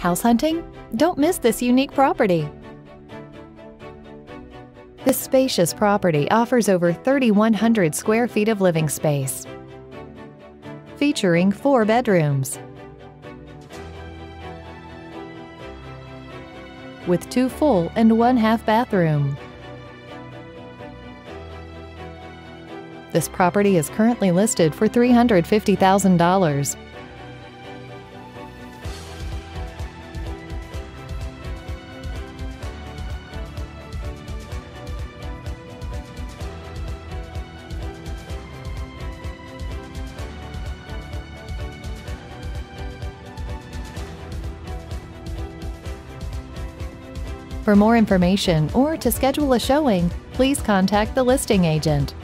House hunting? Don't miss this unique property. This spacious property offers over 3,100 square feet of living space, featuring 4 bedrooms with 2 full and 1 half bathroom. This property is currently listed for $350,000. For more information or to schedule a showing, please contact the listing agent.